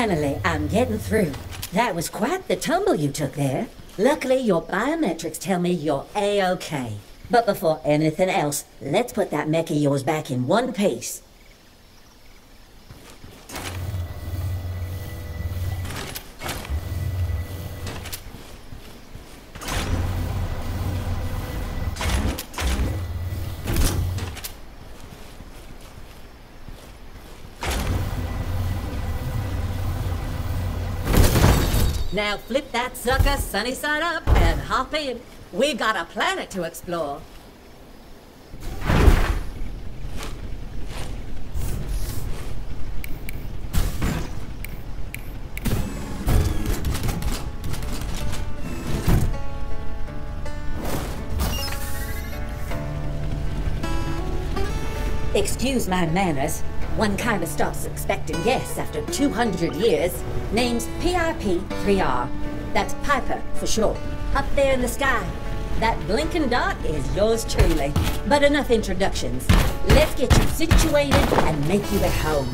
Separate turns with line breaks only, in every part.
Finally, I'm getting through. That was quite the tumble you took there. Luckily, your biometrics tell me you're A-OK. But before anything else, let's put that mech of yours back in one piece. Now flip that sucker sunny side up and hop in. We've got a planet to explore. Excuse my manners. One kind of stops expecting guests after 200 years. Name's PIP-3R. That's Piper for short. Up there in the sky. That blinking dot is yours truly. But enough introductions. Let's get you situated and make you at home.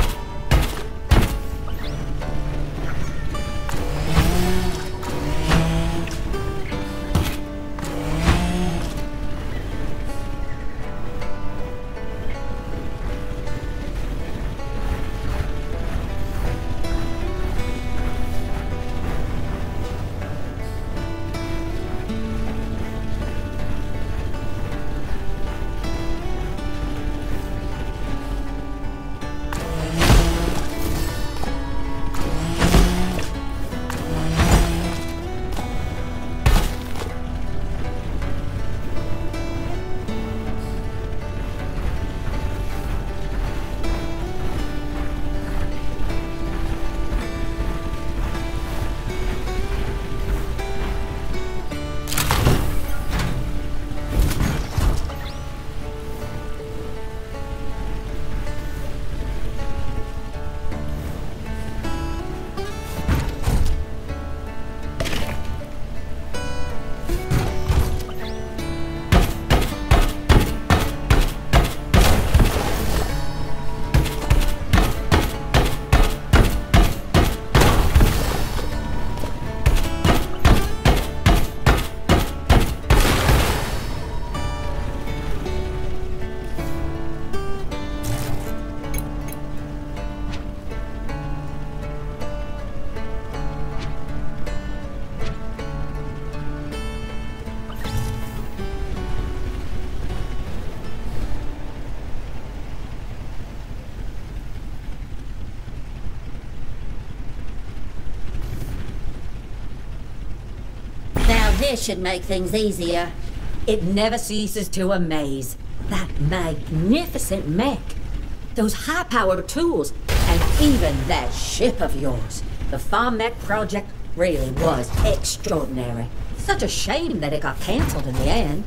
This should make things easier. It never ceases to amaze. That magnificent mech. Those high-powered tools. And even that ship of yours. The Farm Mech project really was extraordinary. Such a shame that it got cancelled in the end.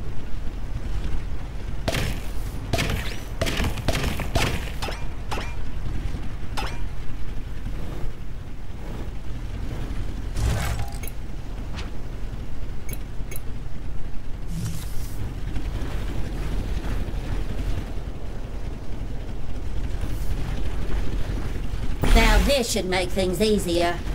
This should make things easier.